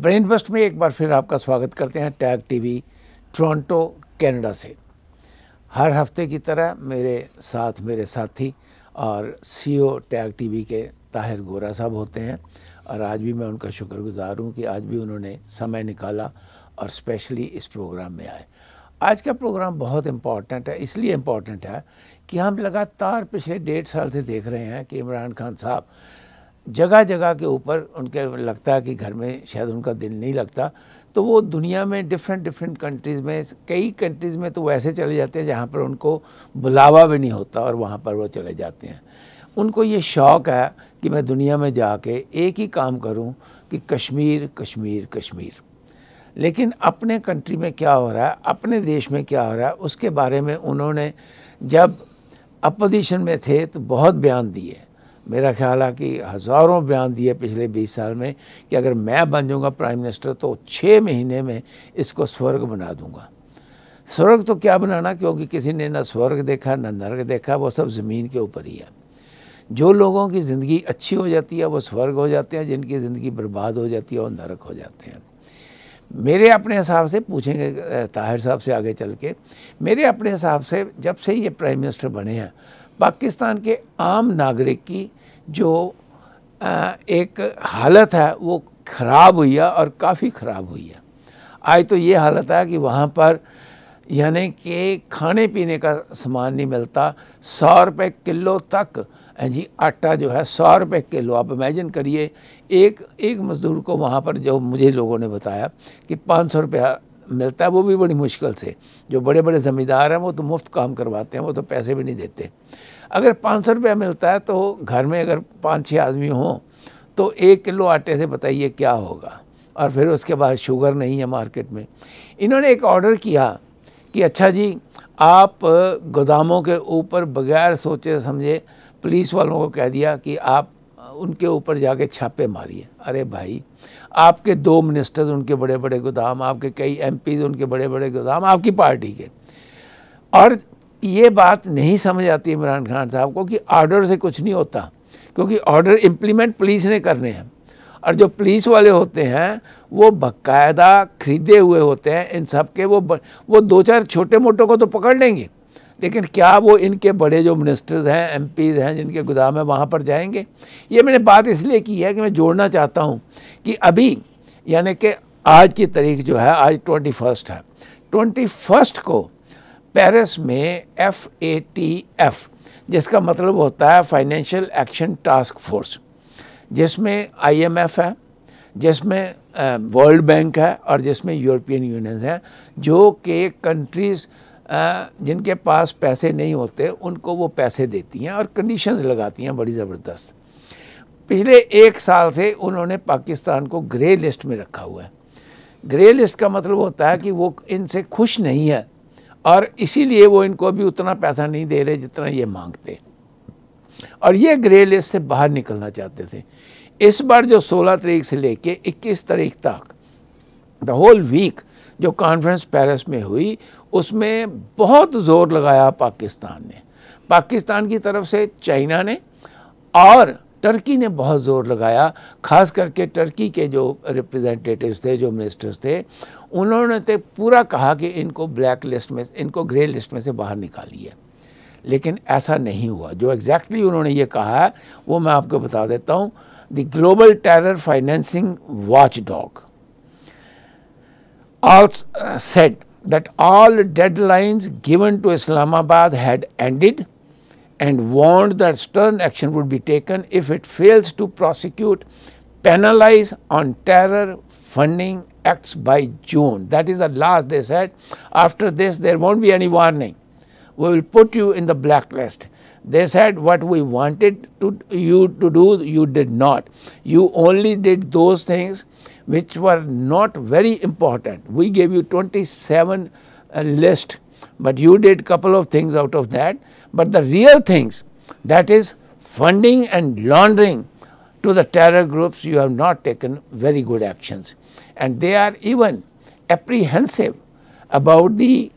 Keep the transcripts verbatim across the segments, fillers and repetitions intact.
Brain bast में एक बार फिर आपका स्वागत करते हैं टैग टीवी टोरंटो कनाडा से। हर हफ्ते की तरह मेरे साथ मेरे साथी और सीईओ टैग टीवी के ताहिर गोरा साहब होते हैं और आज भी मैं उनका शुक्रगुजार हूं कि आज भी उन्होंने समय निकाला और स्पेशली इस प्रोग्राम में आए। आज का प्रोग्राम बहुत इम्पॉर्टेंट है, इसलिए इम्पॉर्टेंट है कि हम लगातार पिछले डेढ़ साल से देख रहे हैं कि इमरान खान साहब जगह जगह के ऊपर उनके लगता है कि घर में शायद उनका दिल नहीं लगता, तो वो दुनिया में डिफरेंट डिफरेंट कंट्रीज़ में, कई कंट्रीज़ में तो वैसे चले जाते हैं जहाँ पर उनको बुलावा भी नहीं होता और वहाँ पर वो चले जाते हैं। उनको ये शौक़ है कि मैं दुनिया में जाके एक ही काम करूँ कि कश्मीर कश्मीर कश्मीर। लेकिन अपने कंट्री में क्या हो रहा है, अपने देश में क्या हो रहा है, उसके बारे में उन्होंने जब अपोजिशन में थे तो बहुत बयान दिए। मेरा ख्याल है कि हज़ारों बयान दिए पिछले बीस साल में कि अगर मैं बन जाऊँगा प्राइम मिनिस्टर तो छः महीने में इसको स्वर्ग बना दूँगा। स्वर्ग तो क्या बनाना, क्योंकि किसी ने ना स्वर्ग देखा ना नरक देखा, वो सब ज़मीन के ऊपर ही है। जो लोगों की ज़िंदगी अच्छी हो जाती है वो स्वर्ग हो जाते हैं, जिनकी ज़िंदगी बर्बाद हो जाती है वो नरक हो जाते हैं। मेरे अपने हिसाब से, पूछेंगे ताहिर साहब से आगे चल के, मेरे अपने हिसाब से जब से ये प्राइम मिनिस्टर बने हैं पाकिस्तान के आम नागरिक की जो एक हालत है वो ख़राब हुई है और काफ़ी ख़राब हुई है। आज तो ये हालत है कि वहाँ पर यानी कि खाने पीने का सामान नहीं मिलता, सौ रुपये किलो तक जी आटा जो है सौ रुपये किलो। आप इमेजिन करिए एक एक मज़दूर को वहाँ पर, जो मुझे लोगों ने बताया कि पाँच सौ रुपया मिलता है, वो भी बड़ी मुश्किल से। जो बड़े बड़े ज़मींदार हैं वो तो मुफ्त काम करवाते हैं, वो तो पैसे भी नहीं देते। अगर पाँच सौ रुपया मिलता है तो घर में अगर पाँच छः आदमी हों तो एक किलो आटे से बताइए क्या होगा। और फिर उसके बाद शुगर नहीं है मार्केट में। इन्होंने एक ऑर्डर किया कि अच्छा जी आप गोदामों के ऊपर बगैर सोचे समझे पुलिस वालों को कह दिया कि आप उनके ऊपर जाके छापे मारिए। अरे भाई, आपके दो मिनिस्टर्स उनके बड़े बड़े गोदाम, आपके कई एमपीज उनके बड़े बड़े गोदाम आपकी पार्टी के। और ये बात नहीं समझ आती इमरान खान साहब को कि ऑर्डर से कुछ नहीं होता, क्योंकि ऑर्डर इम्प्लीमेंट पुलिस ने करने हैं और जो पुलिस वाले होते हैं वो बाकायदा खरीदे हुए होते हैं इन सब के। वो वो दो चार छोटे मोटों को तो पकड़ लेंगे, लेकिन क्या वो इनके बड़े जो मिनिस्टर्स हैं, एमपीज़ हैं, जिनके गोदाम है वहाँ पर जाएंगे? ये मैंने बात इसलिए की है कि मैं जोड़ना चाहता हूँ कि अभी यानी कि आज की तारीख जो है, आज ट्वेंटी फर्स्ट है, ट्वेंटी फर्स्ट को पेरिस में एफ ए टी एफ, जिसका मतलब होता है फाइनेंशियल एक्शन टास्क फोर्स, जिसमें आई एम एफ है, जिसमें वर्ल्ड बैंक है और जिसमें यूरोपियन यूनियन है, जो कि कंट्रीज़ जिनके पास पैसे नहीं होते उनको वो पैसे देती हैं और कंडीशंस लगाती हैं बड़ी ज़बरदस्त। पिछले एक साल से उन्होंने पाकिस्तान को ग्रे लिस्ट में रखा हुआ है। ग्रे लिस्ट का मतलब होता है कि वो इनसे खुश नहीं है और इसीलिए वो इनको अभी उतना पैसा नहीं दे रहे जितना ये मांगते, और ये ग्रे लिस्ट से बाहर निकलना चाहते थे। इस बार जो सोलह तारीख से लेके इक्कीस तारीख तक द होल वीक जो कॉन्फ्रेंस पेरिस में हुई, उसमें बहुत ज़ोर लगाया पाकिस्तान ने, पाकिस्तान की तरफ से चाइना ने और टर्की ने बहुत ज़ोर लगाया। ख़ास करके टर्की के जो रिप्रेजेंटेटिव्स थे, जो मिनिस्टर्स थे, उन्होंने तो पूरा कहा कि इनको ब्लैक लिस्ट में, इनको ग्रे लिस्ट में से बाहर निकालिए। लेकिन ऐसा नहीं हुआ। जो एग्जैक्टली उन्होंने ये कहा है वो मैं आपको बता देता हूँ। The global terror financing watch dog also said that all deadlines given to Islamabad had ended and warned that stern action would be taken if it fails to prosecute, penalize on terror funding acts by June. That is the last, they said. After this there won't be any warning. We will put you in the blacklist. They said what we wanted to you to do, you did not. You only did those things which were not very important. We gave you twenty-seven uh, list, but you did couple of things out of that. But the real things, that is funding and laundering to the terror groups, you have not taken very good actions. And they are even apprehensive about the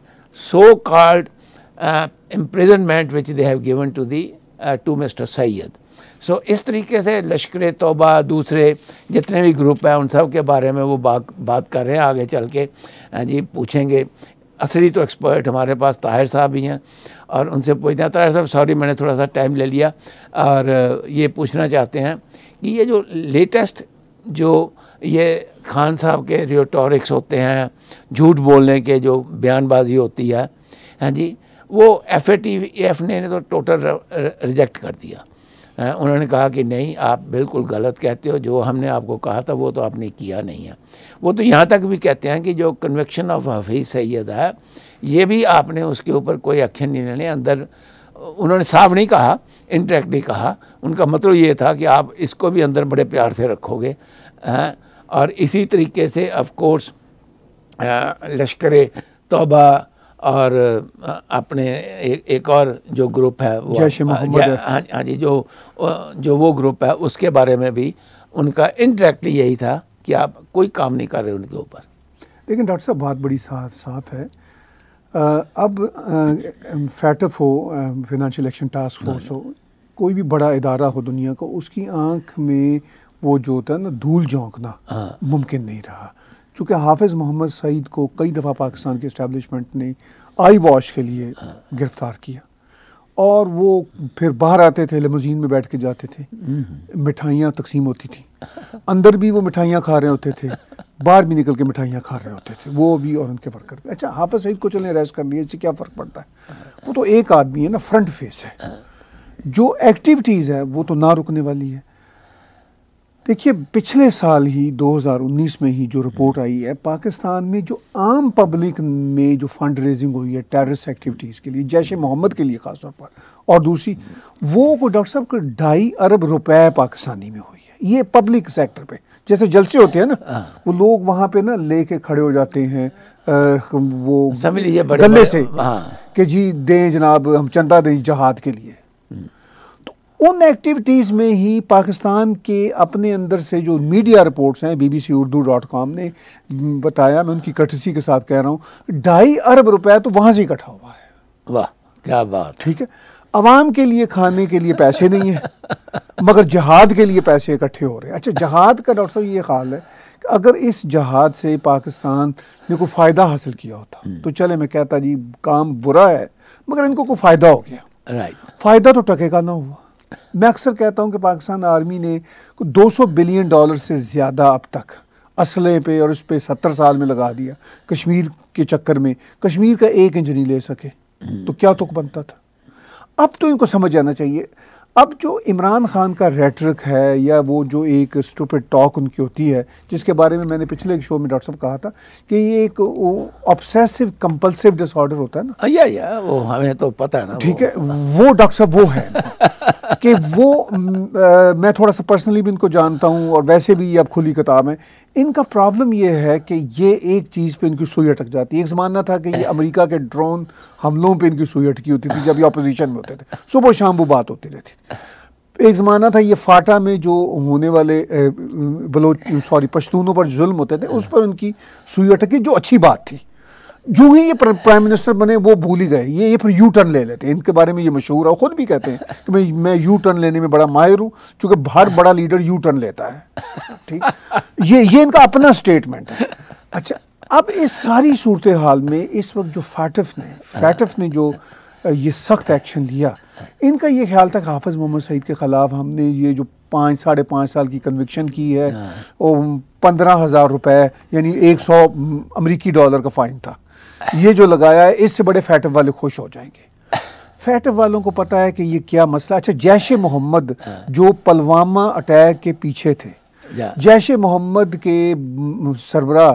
so-called uh, imprisonment which they have given to the uh, to Mister Sayyed. So इस तरीके से लश्कर तौबा दूसरे जितने भी group हैं उन सब के बारे में वो बात बात कर रहे हैं। आगे चल के जी पूछेंगे। असली तो एक्सपर्ट हमारे पास ताहिर साहब भी हैं और उनसे पूछते हैं। ताहिर साहब सॉरी मैंने थोड़ा सा टाइम ले लिया और ये पूछना चाहते हैं कि ये जो लेटेस्ट जो ये खान साहब के रिटोरिक्स होते हैं, झूठ बोलने के जो बयानबाजी होती है, हाँ जी, वो एफ ए टी एफ ने तो टोटल रिजेक्ट कर दिया। उन्होंने कहा कि नहीं, आप बिल्कुल गलत कहते हो, जो हमने आपको कहा था वो तो आपने किया नहीं है। वो तो यहाँ तक भी कहते हैं कि जो कन्विक्शन ऑफ हफीज़ सैयद है ये भी आपने उसके ऊपर कोई एक्शन नहीं लेने। अंदर उन्होंने साफ नहीं कहा, इनडायरेक्टली कहा, उनका मतलब ये था कि आप इसको भी अंदर बड़े प्यार से रखोगे। और इसी तरीके से ऑफ कोर्स लश्कर तौबा और अपने एक, एक और जो ग्रुप है वो जैशे मोहम्मद, हाँ हाँ जी, जो जो वो ग्रुप है उसके बारे में भी उनका इनडायरेक्टली यही था कि आप कोई काम नहीं कर रहे उनके ऊपर। लेकिन डॉक्टर साहब बात बड़ी साफ साफ है। आ, अब फैटफ हो, फाइनेंशियल एक्शन टास्क फोर्स हो, कोई भी बड़ा इदारा हो दुनिया का, उसकी आंख में वो जो होता है ना धूल झोंकना मुमकिन नहीं रहा। चूँकि हाफिज़ मोहम्मद सईद को कई दफ़ा पाकिस्तान के इस्टेब्लिशमेंट ने आई वॉश के लिए गिरफ़्तार किया और वो फिर बाहर आते थे, लिमोजीन में बैठ के जाते थे, मिठाइयाँ तकसीम होती थी, अंदर भी वो मिठाइयाँ खा रहे होते थे, बाहर भी निकल के मिठाइयाँ खा रहे होते थे, वो भी और उनके वर्कर भी। अच्छा, हाफिज़ सईद को चलें अरेस्ट कर लिए, इससे क्या फ़र्क पड़ता है? वो तो एक आदमी है ना, फ्रंट फेस है, जो एक्टिविटीज़ है वो तो ना रुकने वाली है। देखिए पिछले साल ही दो हज़ार उन्नीस में ही जो रिपोर्ट आई है, पाकिस्तान में जो आम पब्लिक में जो फंड रेजिंग हुई है टेररिस्ट एक्टिविटीज़ के लिए, जैशे मोहम्मद के लिए ख़ास तौर पर, और दूसरी वो को डॉक्टर साहब को ढाई अरब रुपए पाकिस्तानी में हुई है। ये पब्लिक सेक्टर पे जैसे जलसे होते हैं ना, वो लोग वहाँ पे ना लेके खड़े हो जाते हैं आ, वो गले से कि जी दें जनाब, हम चंदा दें जहाद के लिए। उन एक्टिविटीज़ में ही पाकिस्तान के अपने अंदर से जो मीडिया रिपोर्ट्स हैं, B B C Urdu dot com ने बताया, मैं उनकी कर्टसी के साथ कह रहा हूँ, ढाई अरब रुपए तो वहाँ से इकट्ठा हुआ है। वाह क्या बात। ठीक है, अवाम के लिए खाने के लिए पैसे नहीं है मगर जहाद के लिए पैसे इकट्ठे हो रहे हैं। अच्छा, जहाद का डॉक्टर साहब ये ख्याल है कि अगर इस जहाद से पाकिस्तान ने कोई फ़ायदा हासिल किया होता तो चले, मैं कहता जी काम बुरा है मगर इनको कोई फ़ायदा हो गया। राइट, फ़ायदा तो टकेगा ना हुआ। मैं अक्सर कहता हूं कि पाकिस्तान आर्मी ने दो सौ बिलियन डॉलर से ज़्यादा अब तक असले पे और उस पे सत्तर साल में लगा दिया। कश्मीर के चक्कर में कश्मीर का एक इंच नहीं ले सके तो क्या तुक बनता था। अब तो इनको समझ आना चाहिए। अब जो इमरान खान का रेटरिक है या वो जो एक स्टूपिड टॉक उनकी होती है, जिसके बारे में मैंने पिछले एक शो में डॉक्टर साहब कहा था कि ये एक ऑब्सेसिव कंपल्सिव डिसऑर्डर होता है ना, या या वो हमें तो पता है ना। ठीक है, वो डॉक्टर साहब वो है कि वो आ, मैं थोड़ा सा पर्सनली भी इनको जानता हूँ और वैसे भी ये अब खुली किताब है। इनका प्रॉब्लम ये है कि ये एक चीज़ पे इनकी सुई अटक जाती है। एक ज़माना था कि ये अमेरिका के ड्रोन हमलों पे इनकी सुई अटकी होती थी जब ये अपोजिशन में होते थे, सुबह शाम वो बात होती रहती थी। एक ज़माना था ये फाटा में जो होने वाले बलोच सॉरी पश्तूनों पर जुल्म होते थे, उस पर उनकी सुई अटकी, जो अच्छी बात थी। जो ही ये प्राइम मिनिस्टर बने वो भूल ही गए। ये ये फिर यू टर्न ले लेते हैं। इनके बारे में ये मशहूर है, खुद भी कहते हैं कि मैं मैं यू टर्न लेने में बड़ा माहिर हूँ, चूँकि हर बड़ा लीडर यू टर्न लेता है। ठीक, ये ये इनका अपना स्टेटमेंट है। अच्छा, अब इस सारी सूरत हाल में इस वक्त जो फैटफ ने फैटफ ने जो ये सख्त एक्शन लिया, इनका ये ख्याल था कि हाफिज़ मोहम्मद सईद के ख़िलाफ़ हमने ये जो पाँच साढ़े पाँच साल की कन्विक्शन की है और पंद्रह हज़ार रुपये यानी एक सौ अमरीकी डॉलर का फ़ाइन था, ये जो लगाया है, इससे बड़े फैटफ वाले खुश हो जाएंगे। फैटफ वालों को पता है कि ये क्या मसला। अच्छा, जैशे मोहम्मद जो पुलवामा अटैक के पीछे थे, जैशे मोहम्मद के सरबरा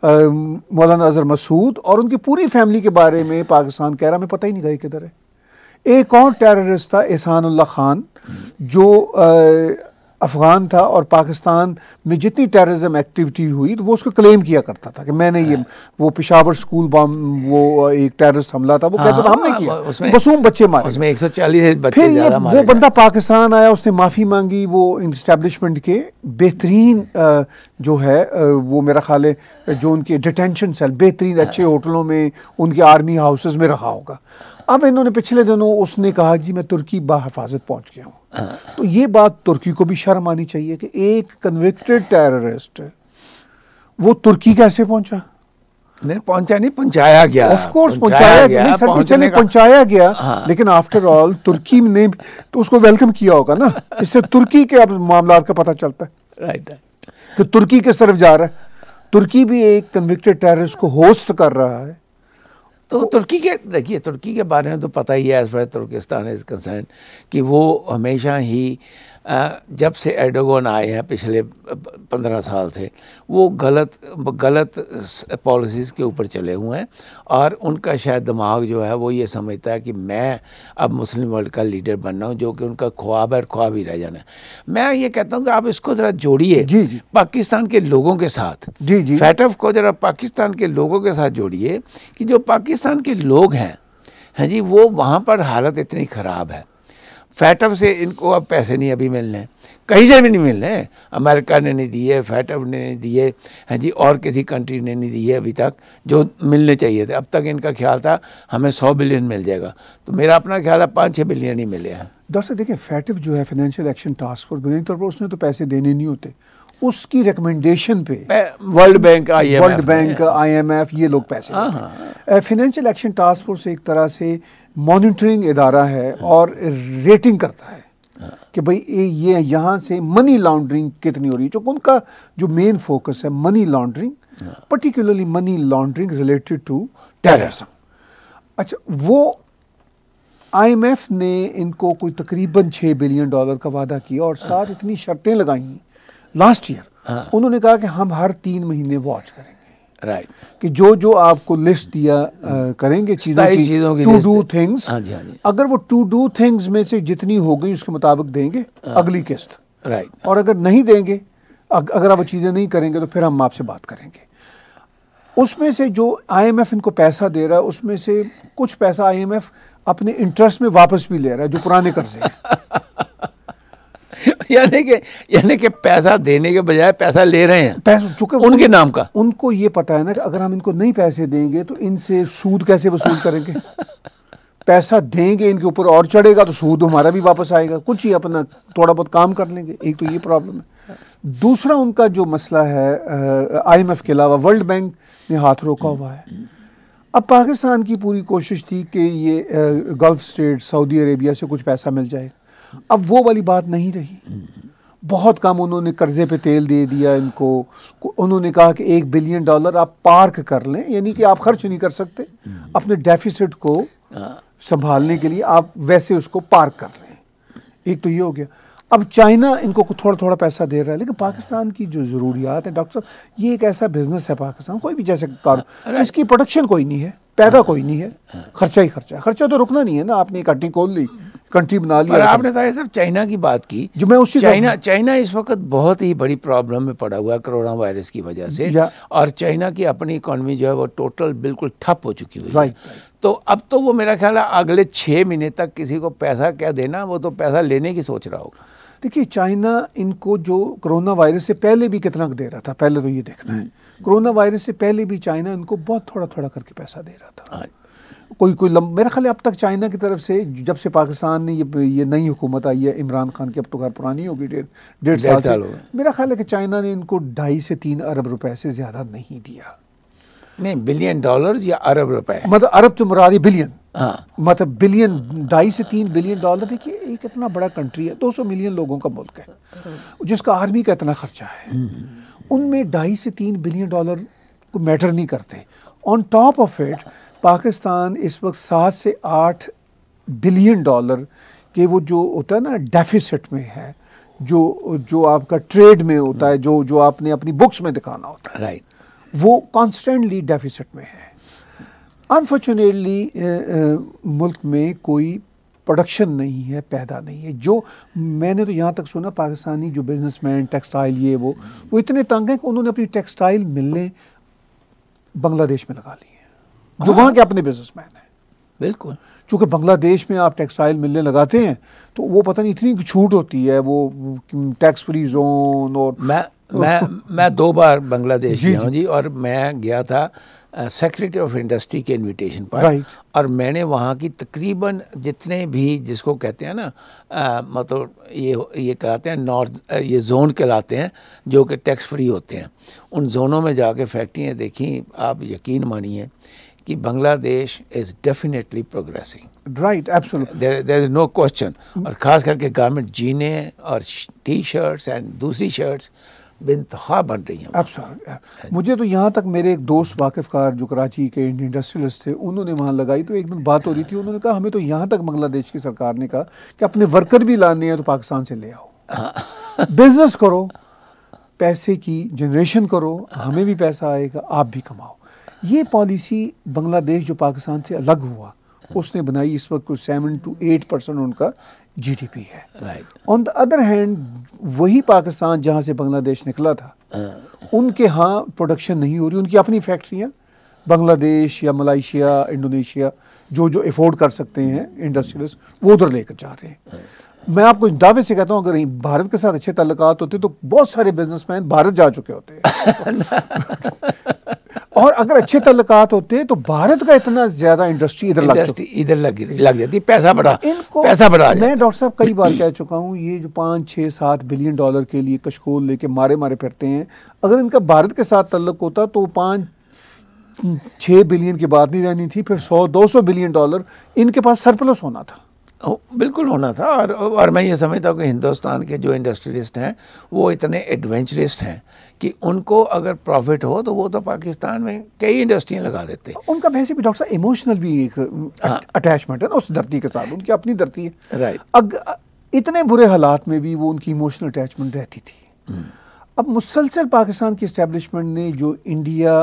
मौलाना अजहर मसूद और उनकी पूरी फैमिली के बारे में पाकिस्तान कह रहा हमें पता ही नहीं गए किधर है। एक और टेररिस्ट था एहसानुल्लाह खान जो आ, अफ़गान था और पाकिस्तान में जितनी टेररिज्म एक्टिविटी हुई तो वो उसको क्लेम किया करता था कि मैंने ये वो पेशावर स्कूल बम वो एक टेररिस्ट हमला था, वो कहता था हमने किया, मासूम बच्चे मारे, उसमें एक सौ चालीस बच्चे फिर ये वो बंदा पाकिस्तान आया, उसने माफ़ी मांगी, वो इस्टेब्लिशमेंट के बेहतरीन जो है वो मेरा ख्याल है जो उनके डिटेंशन सेल बेहतरीन अच्छे होटलों में उनके आर्मी हाउसेस में रहा होगा। अब इन्होंने पिछले दिनों उसने कहा जी मैं तुर्की बाहिफाजत पहुंच गया हूँ। तो ये बात तुर्की को भी शर्म आनी चाहिए कि एक कन्विक्टेड टेररिस्ट वो तुर्की कैसे पहुंचा? नहीं पहुंचा, नहीं पहुंचाया गया। ऑफ कोर्स पहुंचाया गया, नहीं सर चले पहुंचाया गया। हाँ। लेकिन आफ्टर ऑल तुर्की ने तो उसको वेलकम किया होगा ना, इससे तुर्की के अब मामला का पता चलता है राइट राइट कि तुर्की किस तरफ जा रहा है। तुर्की भी एक कन्विक्टेड टेररिस्ट को होस्ट कर रहा है। तो तुर्की के देखिए, तुर्की के बारे में तो पता ही है as far Turkistan is concern कि वो हमेशा ही जब से एर्डोगन आए हैं पिछले पंद्रह साल से वो गलत गलत पॉलिसीज़ के ऊपर चले हुए हैं और उनका शायद दिमाग जो है वो ये समझता है कि मैं अब मुस्लिम वर्ल्ड का लीडर बनना हूँ, जो कि उनका ख्वाब है, ख्वाब ही रह जाना है। मैं ये कहता हूँ कि आप इसको ज़रा जोड़िए पाकिस्तान के लोगों के साथ। जी जी फैटफ को ज़रा पाकिस्तान के लोगों के साथ जोड़िए कि जो पाकिस्तान के लोग हैं हैं जी, वो वहाँ पर हालत इतनी ख़राब है। फैटफ से इनको अब पैसे नहीं अभी मिलने, कहीं से भी नहीं मिलने। अमेरिका ने नहीं दिए, फैटफ ने नहीं दिए हैं जी, और किसी कंट्री ने नहीं दिए अभी तक जो मिलने चाहिए थे। अब तक इनका ख्याल था हमें सौ बिलियन मिल जाएगा, तो मेरा अपना ख्याल है पाँच छः बिलियन ही मिले हैं। डॉक्टर साहब देखिए, फैटफ जो है फाइनेंशियल एक्शन टास्क फोर्स, बुनियादी तौर पर उसने तो पैसे देने नहीं होते, उसकी रिकमेंडेशन पे World Bank World Bank I M F ये लोग पैसे देते। फाइनेंशियल एक्शन टास्क फोर्स एक तरह से मॉनिटरिंग इदारा है और रेटिंग करता है कि भाई ये यहाँ से मनी लॉन्ड्रिंग कितनी हो रही है, जो उनका जो मेन फोकस है money laundering, particularly money laundering related to terrorism. अच्छा, वो आई एम एफ ने इनको कोई तकरीबन छः बिलियन डॉलर का वादा किया और साथ इतनी शर्तें लगाई लास्ट ईयर। उन्होंने कहा कि हम हर तीन महीने वॉच करेंगे, राइट right. कि जो जो आपको लिस्ट दिया आ, करेंगे चीज़ों की, चीज़ों की टू डू थिंग्स, अगर वो टू डू थिंग्स में से जितनी हो गई उसके मुताबिक देंगे अगली किस्त, राइट right. और अगर नहीं देंगे, अगर आप वो चीज़ें नहीं करेंगे तो फिर हम आपसे बात करेंगे। उसमें से जो आई एम एफ इनको पैसा दे रहा है उसमें से कुछ पैसा आई एम एफ अपने इंटरेस्ट में वापस भी ले रहा है, जो पुराने कर्जे हैं। यानी कि यानी कि पैसा देने के बजाय पैसा ले रहे हैं, पैसा चूंकि उनके नाम का। उनको ये पता है ना कि अगर हम इनको नहीं पैसे देंगे तो इनसे सूद कैसे वसूल करेंगे। पैसा देंगे इनके ऊपर और चढ़ेगा तो सूद हमारा भी वापस आएगा, कुछ ही अपना थोड़ा बहुत काम कर लेंगे। एक तो ये प्रॉब्लम है। दूसरा उनका जो मसला है, आई एम एफ के अलावा वर्ल्ड बैंक ने हाथ रोका हुआ है। अब पाकिस्तान की पूरी कोशिश थी कि ये गल्फ स्टेट सऊदी अरेबिया से कुछ पैसा मिल जाए, अब वो वाली बात नहीं रही। बहुत कम उन्होंने कर्जे पे तेल दे दिया इनको। उन्होंने कहा कि एक बिलियन डॉलर आप पार्क कर लें, यानी कि आप खर्च नहीं कर सकते, अपने डेफिसिट को संभालने के लिए आप वैसे उसको पार्क कर लें। एक तो ये हो गया। अब चाइना इनको थोड़ा थोड़ा पैसा दे रहा है, लेकिन पाकिस्तान की जो ज़रूरियात है डॉक्टर साहब, ये एक ऐसा बिजनेस है पाकिस्तान, कोई भी जैसे कार जिसकी प्रोडक्शन कोई नहीं है, पैदा कोई नहीं है, खर्चा ही खर्चा। खर्चा तो रुकना नहीं है ना, आपने एक हट्टी खोल ली, कंट्री बना लिया। और आपने ताहिर साहब चाइना की बात की, जो मैं उसी चाइना चाइना इस वक्त बहुत ही बड़ी प्रॉब्लम में पड़ा हुआ है कोरोना वायरस की वजह से, और चाइना की अपनी इकॉनमी जो है वो टोटल बिल्कुल ठप हो चुकी हुई है। तो अब तो वो मेरा ख्याल है अगले छः महीने तक किसी को पैसा क्या देना, वो तो पैसा लेने की सोच रहा होगा। देखिए, चाइना इनको जो कोरोना वायरस से पहले भी कितना दे रहा था, पहले तो ये देखना है। कोरोना वायरस से पहले भी चाइना इनको बहुत थोड़ा थोड़ा करके पैसा दे रहा था। कोई कोई मेरा ख्याल है अब तक चाइना की तरफ से, जब से पाकिस्तान ने ये ये नई हुकूमत आई है इमरान खान की, अब तो घर पुरानी होगी, डेढ़ डेढ़ साल से, मेरा ख्याल है कि चाइना ने इनको ढाई से तीन अरब रुपए से ज़्यादा नहीं दिया। नहीं, बिलियन डॉलर्स या अरब रुपए, मतलब अरब तो मुराद बिलियन। हाँ, मतलब बिलियन, ढाई से तीन बिलियन डॉलर। देखिए, एक इतना बड़ा कंट्री है, दो सौ मिलियन लोगों का मुल्क है, जिसका आर्मी का इतना खर्चा है, उनमें ढाई से तीन बिलियन डॉलर को मैटर नहीं करते। On top of it Pakistan इस वक्त सात से आठ बिलियन डॉलर के वो जो होता है ना डेफिसिट में है, जो जो आपका ट्रेड में होता है, जो जो आपने अपनी बुक्स में दिखाना होता है, राइट, वो कॉन्स्टेंटली डेफिसिट में है। अनफॉर्चुनेटली मुल्क में कोई प्रोडक्शन नहीं है, पैदा नहीं है। जो मैंने तो यहाँ तक सुना, पाकिस्तानी जो बिजनेसमैन टेक्सटाइल ये वो वो इतने तंग हैं कि उन्होंने अपनी टेक्सटाइल मिलें बांग्लादेश में लगा ली है, जो वहाँ के अपने बिजनेसमैन हैं। बिल्कुल, चूँकि बांग्लादेश में आप टेक्सटाइल मिलने लगाते हैं तो वो पता नहीं इतनी छूट होती है, वो टैक्स फ्री जोन, और मैं मैं मैं दो बार बांग्लादेश गया हूँ जी, और मैं गया था सेक्रेटरी ऑफ इंडस्ट्री के इनविटेशन पर, right. और मैंने वहाँ की तकरीबन जितने भी जिसको कहते हैं ना आ, मतलब ये ये कराते हैं नॉर्थ, ये जोन कहलाते हैं जो कि टैक्स फ्री होते हैं, उन जोनों में जाके फैक्ट्रियाँ देखी। आप यकीन मानिए कि Bangladesh is definitely progressing, right, absolutely, there is no question. और ख़ास करके गारमेंट जीने और टी शर्ट्स एंड दूसरी शर्ट्स बेनतहा बन रही हैं। एब्सोल्युटली। मुझे तो यहाँ तक मेरे एक दोस्त वाकिफ़ कार जो कराची के इंडस्ट्रियलिस्ट थे, उन्होंने वहाँ लगाई, तो एक दिन बात हो रही थी, उन्होंने कहा हमें तो यहाँ तक बांग्लादेश की सरकार ने कहा कि अपने वर्कर भी लाने हैं तो पाकिस्तान से ले आओ, बिजनेस करो, पैसे की जनरेशन करो, हमें भी पैसा आएगा, आप भी कमाओ। ये पॉलिसी बांग्लादेश जो पाकिस्तान से अलग हुआ उसने बनाई। इस वक्त कुछ सेवन टू एट परसेंट उनका जीडीपी है। Right. On the other hand वही पाकिस्तान जहाँ से बांग्लादेश निकला था, उनके यहाँ प्रोडक्शन नहीं हो रही, उनकी अपनी फैक्ट्रियाँ बांग्लादेश या मलाइशिया, इंडोनेशिया, जो जो अफोर्ड कर सकते हैं इंडस्ट्रियलिस्ट, वो उधर लेकर जा रहे हैं। मैं आपको दावे से कहता हूँ, अगर भारत के साथ अच्छे ताल्लुकात होते तो बहुत सारे बिजनेसमैन भारत जा चुके होते हैं और अगर अच्छे ताल्लुकात होते तो भारत का इतना ज्यादा इंडस्ट्री इधर लग इधर लग लग जाती, पैसा बढ़ा, इनको पैसा बढ़ा। मैं डॉक्टर साहब कई बार कह चुका हूँ, ये जो पाँच छः सात बिलियन डॉलर के लिए कशकोल लेके मारे मारे फिरते हैं, अगर इनका भारत के साथ ताल्लुक होता तो पाँच छः बिलियन की बात नहीं रहनी थी, फिर सौ दो सौ बिलियन डॉलर इनके पास सरप्लस होना था। बिल्कुल होना था। और और मैं ये समझता हूँ कि हिंदुस्तान के जो इंडस्ट्रियलिस्ट हैं वो इतने एडवेंचरिस्ट हैं कि उनको अगर प्रॉफिट हो तो वो तो पाकिस्तान में कई इंडस्ट्रियाँ लगा देते हैं। उनका वैसे भी डॉक्टर साहब इमोशनल भी एक अटैचमेंट है ना उस धरती के साथ, उनकी अपनी धरती है। राइट। अग इतने बुरे हालात में भी वो उनकी इमोशनल अटैचमेंट रहती थी। अब मुसलसल पाकिस्तान की इस्टेब्लिशमेंट ने जो इंडिया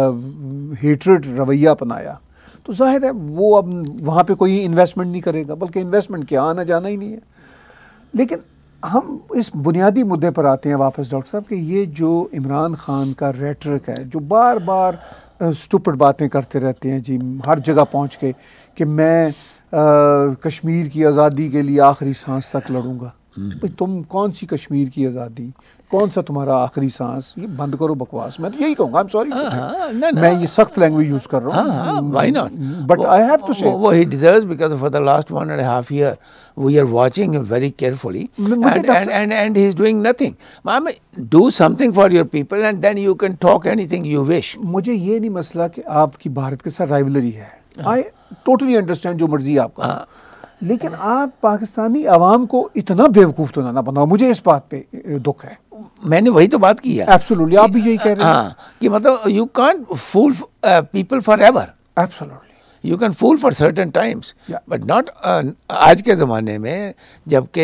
हेट्रेड रवैया अपनाया, तो जाहिर है वो अब वहाँ पे कोई इन्वेस्टमेंट नहीं करेगा, बल्कि इन्वेस्टमेंट क्या आना जाना ही नहीं है। लेकिन हम इस बुनियादी मुद्दे पर आते हैं वापस डॉक्टर साहब कि ये जो इमरान खान का रेटरिक है, जो बार बार स्टूपिड बातें करते रहते हैं जी हर जगह पहुँच के कि मैं आ, कश्मीर की आज़ादी के लिए आखिरी सांस तक लड़ूंगा। भाई तुम कौन सी कश्मीर की आज़ादी, कौन सा तुम्हारा आखिरी सांस, ये बंद करो बकवास। मैं तो यही कहूँगा, आई एम सॉरी, मैं ये सख्त लैंग्वेज यूज कर रहा हूँ, why not, but I have to say वो he deserves because for the last one and half year we are watching him very carefully and and and he is doing nothing. Ma'am do something for your people and then you can talk anything you wish. मुझे ये नहीं मसला कि आपकी भारत के साथ rivalry है, I totally understand, जो मर्जी आपका, लेकिन आप पाकिस्तानी अवाम को इतना बेवकूफ़ तो ना बनाओ, मुझे इस बात पे दुख है। मैंने वही तो बात की है। एब्सोल्युटली, आप भी यही कह रहे हैं। हाँ, कि मतलब you can't fool people forever. Absolutely, you can fool for certain times but not आज के ज़माने में, जबकि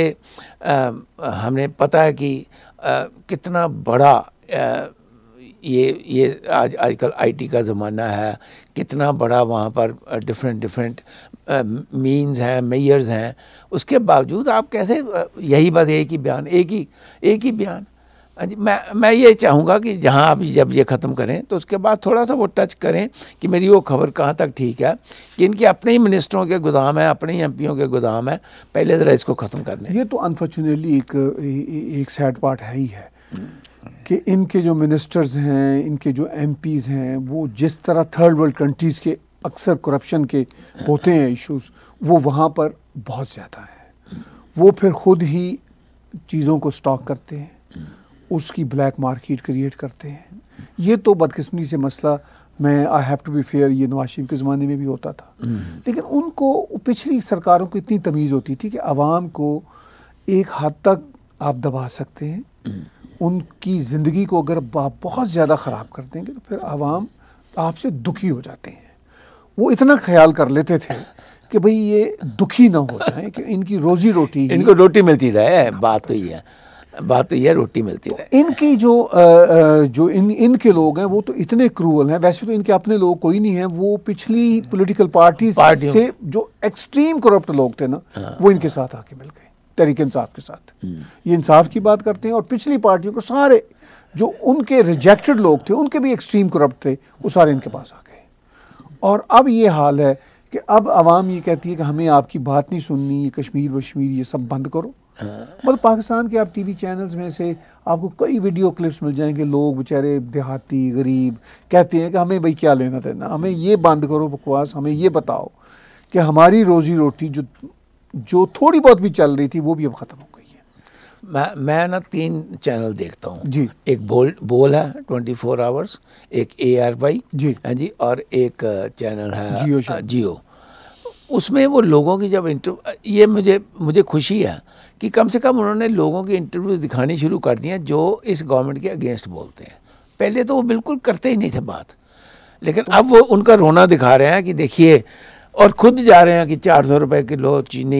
uh, हमें पता है कि uh, कितना बड़ा uh, ये ये आज आजकल आईटी का ज़माना है, कितना बड़ा वहाँ पर डिफरेंट डिफरेंट मीन्स हैं, मेयर्स हैं, उसके बावजूद आप कैसे यही बात, एक ही बयान, एक ही एक ही बयान। मैं मैं ये चाहूँगा कि जहाँ आप जब ये ख़त्म करें तो उसके बाद थोड़ा सा वो टच करें कि मेरी वो खबर कहाँ तक ठीक है कि इनके अपने ही मिनिस्टरों के गोदाम है, अपने ही एमपीओं के गोदाम है, पहले ज़रा इसको ख़त्म करने। ये तो अनफॉर्चुनेटली एक एक सैड पार्ट है ही है कि इनके जो मिनिस्टर्स हैं, इनके जो एमपीज़ हैं, वो जिस तरह थर्ड वर्ल्ड कंट्रीज़ के अक्सर करप्शन के होते हैं इश्यूज़, वो वहाँ पर बहुत ज़्यादा हैं। वो फिर ख़ुद ही चीज़ों को स्टॉक करते हैं, उसकी ब्लैक मार्केट क्रिएट करते हैं। ये तो बदकिस्मती से मसला, मैं I have to be fair, ये नवाज शरीफ के ज़माने में भी होता था, लेकिन उनको पिछली सरकारों को इतनी तमीज़ होती थी कि आवाम को एक हद तक आप दबा सकते हैं, उनकी ज़िंदगी को अगर आप बहुत ज़्यादा ख़राब कर देंगे तो फिर आवाम आपसे दुखी हो जाते हैं। वो इतना ख्याल कर लेते थे कि भाई ये दुखी ना हो जाए, कि इनकी रोजी रोटी, इनको रोटी मिलती रहे, बात तो ये है, बात तो ये रोटी मिलती रहे। इनकी जो जो इन इनके लोग हैं वो तो इतने क्रूअल हैं। वैसे तो इनके अपने लोग कोई नहीं है, वो पिछली पॉलिटिकल पार्टी से जो एक्सट्रीम करप्ट लोग थे ना, वो इनके साथ आके मिल गए, तहरीक इंसाफ के साथ। ये इंसाफ की बात करते हैं, और पिछली पार्टियों को सारे जो उनके रिजेक्टेड लोग थे, उनके भी एक्सट्रीम करप्ट थे, वो सारे इनके पास आ गए। और अब ये हाल है कि अब आवाम ये कहती है कि हमें आपकी बात नहीं सुननी, ये कश्मीर वश्मीर ये सब बंद करो, मतलब पाकिस्तान के आप टीवी चैनल्स में से आपको कई वीडियो क्लिप्स मिल जाएंगे, लोग बेचारे देहाती गरीब कहते हैं कि हमें भाई क्या लेना देना, हमें ये बंद करो बकवास, हमें ये बताओ कि हमारी रोजी रोटी जो जो थोड़ी बहुत भी चल रही थी वो भी अब ख़त्म हो गई है। मैं मैं ना तीन चैनल देखता हूँ जी। एक बोल बोल है ट्वेंटी फोर आवर्स, एक ए आर वाई जी है जी, और एक चैनल है जियो आ, जियो। उसमें वो लोगों की जब इंटरव्यू, ये मुझे मुझे खुशी है कि कम से कम उन्होंने लोगों की इंटरव्यू दिखानी शुरू कर दी हैं जो इस गवर्नमेंट के अगेंस्ट बोलते हैं। पहले तो वो बिल्कुल करते ही नहीं थे बात, लेकिन अब वो उनका रोना दिखा रहे हैं कि देखिए, और खुद जा रहे हैं कि चार सौ रुपये किलो चीनी,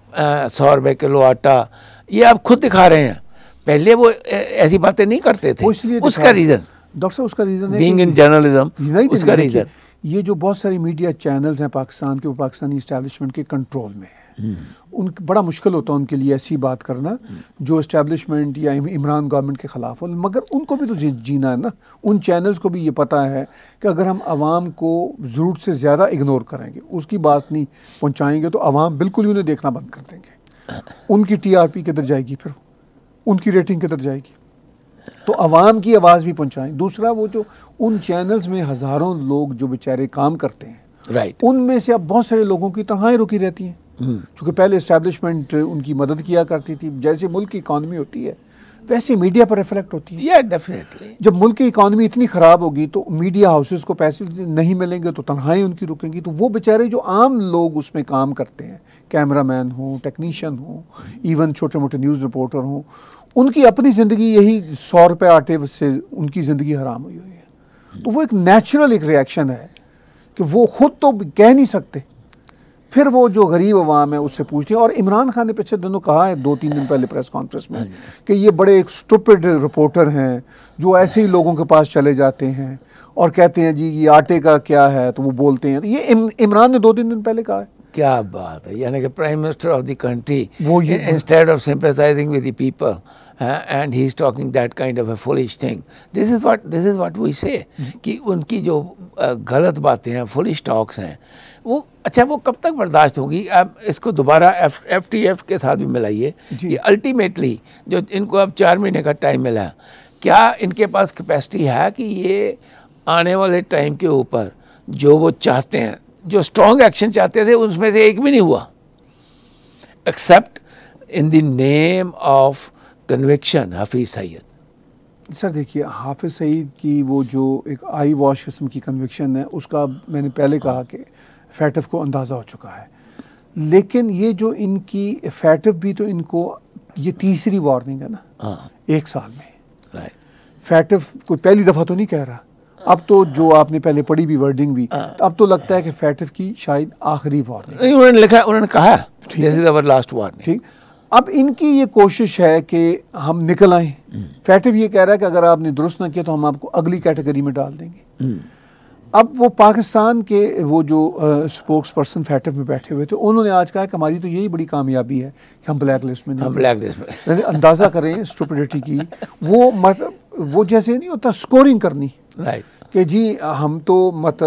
सौ रुपये किलो आटा, ये आप खुद दिखा रहे हैं। पहले वो ऐसी बातें नहीं करते थे। उसका रीज़न डॉक्टर साहब, उसका रीज़न है बीइंग इन जर्नलिज्म, उसका रीज़न ये जो बहुत सारी मीडिया चैनल्स हैं पाकिस्तान के, वो पाकिस्तानी इस्टेब्लिशमेंट के कंट्रोल में है। उन बड़ा मुश्किल होता है उनके लिए ऐसी बात करना जो इस्टेब्लिशमेंट या इमरान गवर्नमेंट के ख़िलाफ़ हो, मगर उनको भी तो जी, जीना है ना। उन चैनल्स को भी ये पता है कि अगर हम आवाम को ज़रूरत से ज़्यादा इग्नोर करेंगे, उसकी बात नहीं पहुँचाएँगे, तो आवाम बिल्कुल ही उन्हें देखना बंद कर देंगे। उनकी टी आर पी किधर जाएगी, फिर उनकी रेटिंग किधर जाएगी। तो आवाम की आवाज़ भी पहुँचाएं। दूसरा, वो जो उन चैनल्स में हज़ारों लोग जो बेचारे काम करते हैं, राइट, उनमें से अब बहुत सारे लोगों की तनख्वाहें रुकी रहती हैं, क्योंकि पहले इस्टेब्लिशमेंट उनकी मदद किया करती थी। जैसे मुल्क की इकॉनमी होती है वैसे मीडिया पर रिफ्लेक्ट होती है। या डेफिनेटली जब मुल्क की इकॉनमी इतनी ख़राब होगी तो मीडिया हाउसेस को पैसे नहीं मिलेंगे, तो तनख्वाहें उनकी रुकेंगी। तो वो बेचारे जो आम लोग उसमें काम करते हैं, कैमरामैन हों, टेक्नीशियन हों, इवन छोटे मोटे न्यूज़ रिपोर्टर हों, उनकी अपनी ज़िंदगी यही सौ रुपये आटे से उनकी ज़िंदगी हराम हुई हुई है। तो वो एक नेचुरल एक रिएक्शन है कि वो ख़ुद तो कह नहीं सकते, फिर वो जो गरीब अवाम है उससे पूछती है। और इमरान खान ने पिछले दिनों कहा है, दो तीन दिन पहले प्रेस कॉन्फ्रेंस में, कि ये बड़े एक स्टूपिड रिपोर्टर हैं जो ऐसे ही लोगों के पास चले जाते हैं और कहते हैं जी ये आटे का क्या है, तो वो बोलते हैं। ये इम, इमरान ने दो तीन दिन पहले कहा है। क्या बात है, यानी कि prime minister of the country, वो instead of sympathising with the people and he is talking that kind of a foolish thing. This is what this is what we say कि उनकी जो गलत बातें हैं, फुलिश टॉक्स हैं, वो अच्छा वो कब तक बर्दाश्त होगी। आप इसको दोबारा एफ एफ टी एफ के साथ भी मिलाइए कि अल्टीमेटली जो इनको अब चार महीने का टाइम मिला, क्या इनके पास कैपेसिटी है कि ये आने वाले टाइम के ऊपर जो वो चाहते हैं, जो स्ट्रॉन्ग एक्शन चाहते थे, उसमें से एक भी नहीं हुआ, except in the name of conviction Hafiz Saeed. Sir देखिए, हाफिज सईद की वो जो एक आई वॉश किस्म की कन्विक्शन है, उसका मैंने पहले कहा कि फैटफ को अंदाज़ा हो चुका है। लेकिन ये जो इनकी फैटफ भी तो इनको ये तीसरी वार्निंग है ना एक साल में। राइट, फैटफ कोई पहली दफ़ा तो नहीं कह रहा। अब तो जो आपने पहले पढ़ी भी वर्डिंग भी, तो अब तो लगता है कि फैटफ की शायद आखिरी वार्निंग। नहीं, उन्होंने लिखा, उन्होंने कहा this is our last warning. ठीक, अब इनकी ये कोशिश है कि हम निकल आएँ। फैटफ ये कह रहा है कि अगर आपने दुरुस्त ना किया तो हम आपको अगली कैटेगरी में डाल देंगे। अब वो पाकिस्तान के वो जो स्पोक्स पर्सन फैटफ में बैठे हुए थे, उन्होंने आज कहा कि हमारी तो यही बड़ी कामयाबी है कि हम ब्लैक लिस्ट में नहीं, हम ब्लैक लिस्ट में। अंदाज़ा करें स्टुपिडिटी की। वो मतलब वो जैसे नहीं होता स्कोरिंग करनी, राइट, कि जी हम तो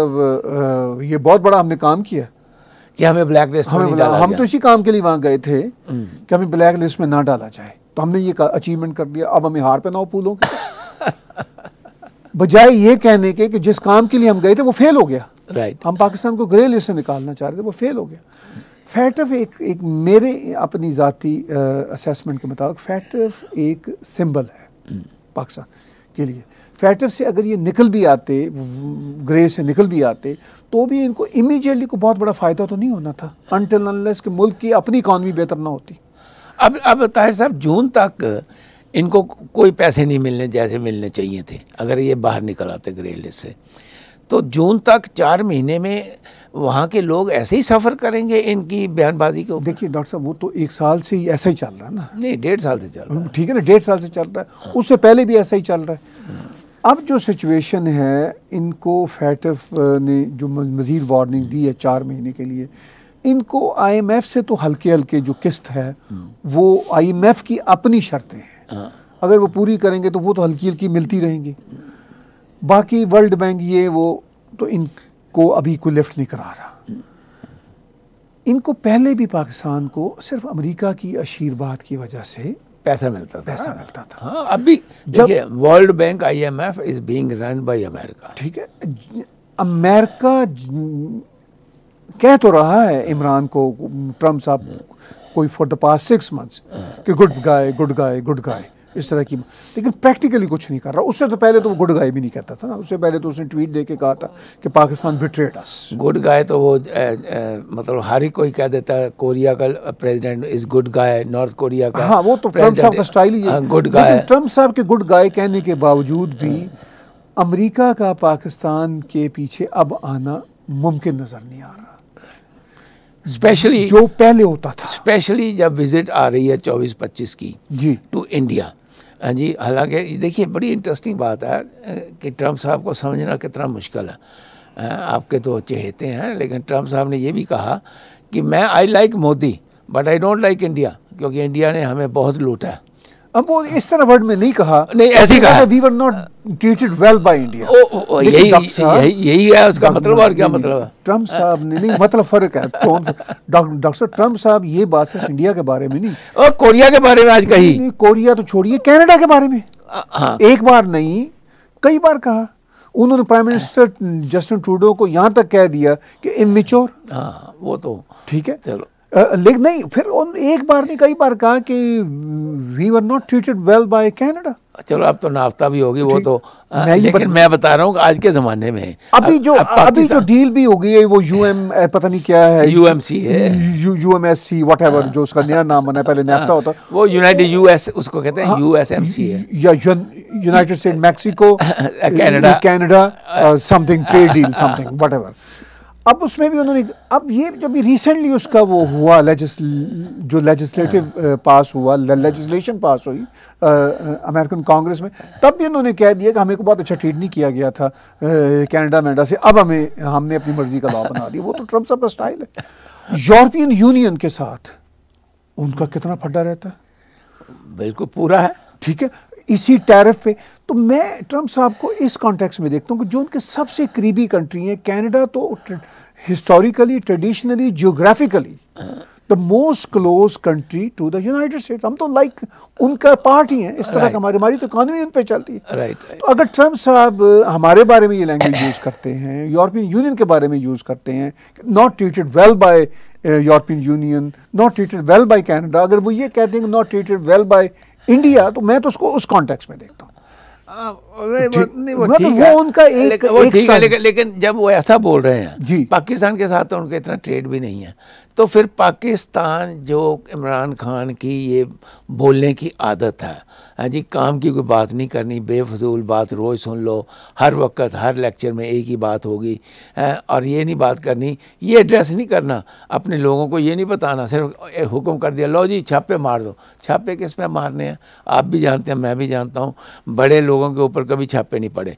मतलब ये बहुत बड़ा हमने काम किया कि हमें ब्लैक लिस्ट में नहीं डाला। हम तो इसी काम के लिए वहाँ गए थे कि हमें ब्लैक लिस्ट में ना डाला जाए, तो हमने ये अचीवमेंट कर दिया, अब हमें हार पे ना फूलों के। बजाय ये कहने के कि जिस काम के लिए हम गए थे वो फेल हो गया। राइट, हम पाकिस्तान को ग्रे लिस्ट से निकालना चाह रहे थे, वो फेल हो गया। फैटफ एक एक मेरे अपनी ज़ाती असेसमेंट के मुताबिक फैटफ एक सिंबल है पाकिस्तान के लिए। फैटफ से अगर ये निकल भी आते, ग्रे से निकल भी आते, तो भी इनको इमीडिएटली को बहुत बड़ा फ़ायदा तो नहीं होना था, अनटिल अनलेस कि मुल्क की अपनी इकॉनमी बेहतर ना होती। अब अब ताहिर साहब, जून तक इनको कोई पैसे नहीं मिलने जैसे मिलने चाहिए थे। अगर ये बाहर निकल आते ग्रे लिस्ट से, तो जून तक चार महीने में वहाँ के लोग ऐसे ही सफ़र करेंगे इनकी बयानबाजी के ऊपर। देखिए डॉक्टर साहब, वो तो एक साल से ही ऐसा ही चल रहा है ना। नहीं, डेढ़ साल से चल रहा है। ठीक है ना, डेढ़ साल से चल रहा है, उससे पहले भी ऐसा ही चल रहा है। अब जो सिचुएशन है, इनको फैटफ ने जो मज़ीद वार्निंग दी है चार महीने के लिए, इनको आई एम एफ से तो हल्के हल्के जो किस्त है वो आई एम एफ की अपनी शर्तें हैं, अगर वो पूरी करेंगे तो वो तो हल्की हल्की मिलती रहेंगी। बाकी वर्ल्ड बैंक ये वो तो इनको अभी कोई लिफ्ट नहीं करा रहा। इनको पहले भी पाकिस्तान को सिर्फ अमेरिका की आशीर्वाद की वजह से पैसा मिलता था पैसा मिलता था। हाँ, अभी जब World Bank I M F is being run by America. ठीक है, अमेरिका कह तो रहा है इमरान को, ट्रम्प साहब कोई for the past six months कि good guy good guy good guy इस तरह की, लेकिन प्रैक्टिकली कुछ नहीं कर रहा। उससे तो पहले तो वो गुड गाय भी नहीं कहता था ना, उससे पहले तो उसने ट्वीट दे के कहा था कि Pakistan betrayed us. Good guy तो वो ए, ए, मतलब हर ही कोई कह देता है, कोरिया का president is good guy, North Korea का। हाँ, वो तो ट्रम्प साहब का स्टाइल ही है गुड गाय। ट्रम्प साहब के गुड गाय कहने के बावजूद भी अमेरिका का पाकिस्तान के पीछे अब आना मुमकिन नजर नहीं आ रहा, स्पेशली जो पहले होता था। स्पेशली जब विजिट आ रही है चौबीस पच्चीस की जी टू इंडिया। हाँ जी, हालांकि देखिए बड़ी इंटरेस्टिंग बात है कि ट्रम्प साहब को समझना कितना मुश्किल है। आपके तो चहेते हैं, लेकिन ट्रम्प साहब ने ये भी कहा कि मैं I like Modi but I don't like India, क्योंकि इंडिया ने हमें बहुत लूटा है। अब वो इस तरह वर्ड में नहीं कहा, नहीं ऐसे कहा, we were not treated well by India. यही यही यही है उसका मतलब, और क्या मतलब है? ट्रम्प साहब ने नहीं, मतलब फर्क है। डॉक्टर ट्रम्प साहब ये बात सिर्फ इंडिया के बारे में नहीं, और कोरिया के बारे में आज कही। नहीं, कोरिया तो छोड़िए, कनाडा के बारे में हाँ। एक बार नहीं कई बार कहा। उन्होंने प्राइम मिनिस्टर जस्टिन ट्रूडो को यहाँ तक कह दिया कि इमेच्योर। हाँ वो तो ठीक है, चलो। लेकिन नहीं, फिर उन एक बार नहीं कई बार कहा कि we were not treated well by Canada. चलो अब तो नाफ्ता भी होगी वो तो, मैं लेकिन बत... मैं बता रहा हूँ आज के ज़माने में अभी जो अब, अभी जो डील भी हो गई है वो यूएम पता नहीं क्या है, यूएमसी है, यू यूएमएससी व्हाटएवर, जो उसका नया नाम बना, पहले नेफ्टा होता, वो यूनाइटेड यूएस उसको कहते हैं, यूएसएमसी है, या United State Mexico Canada Canada something trade deal something whatever. अब उसमें भी उन्होंने, अब ये जब रिसेंटली उसका वो हुआ लेजिस जो लेजिस्लेटिव पास हुआ, लेजिस्लेशन पास हुई अमेरिकन कांग्रेस में, तब भी उन्होंने कह दिया कि हमें को बहुत अच्छा ट्रीट नहीं किया गया था कनाडा अमेरिका से, अब हमें हमने अपनी मर्जी का लॉ बना दिया। वो तो ट्रम्प साहब का स्टाइल है। यूरोपियन यूनियन के साथ उनका कितना फड्डा रहता है, बिल्कुल पूरा है, ठीक है, इसी टैरिफ पे। तो मैं ट्रम्प साहब को इस कॉन्टेक्स्ट में देखता हूँ कि जो उनके सबसे करीबी कंट्री है, कनाडा तो historically, traditionally, geographically the most close country to the United States. हम तो लाइक उनका पार्ट ही है, इस तरह का हमारी हमारी तो इकॉनमी उन पे चलती है। right, right. तो अगर ट्रम्प साहब हमारे बारे में ये लैंग्वेज यूज़ करते हैं, यूरोपियन यूनियन के बारे में यूज़ करते हैं, not treated well by European Union, not treated well by Canada, अगर वो ये कहते हैं not treated well by India, तो मैं तो उसको उस कॉन्टेक्स्ट में देखता हूँ। वो ठीक है, उनका एक, वो ठीक है, लेकिन लेकिन जब वो ऐसा बोल रहे हैं जी, पाकिस्तान के साथ तो उनका इतना ट्रेड भी नहीं है, तो फिर पाकिस्तान जो इमरान खान की ये बोलने की आदत है, हाँ जी, काम की कोई बात नहीं करनी, बेफजूल बात रोज़ सुन लो, हर वक्त हर लेक्चर में एक ही बात होगी, और ये नहीं बात करनी, ये एड्रेस नहीं करना, अपने लोगों को ये नहीं बताना, सिर्फ हुक्म कर दिया लो जी छापे मार दो। छापे किस पे मारने हैं? आप भी जानते हैं, मैं भी जानता हूँ, बड़े लोगों के ऊपर कभी छापे नहीं पड़े।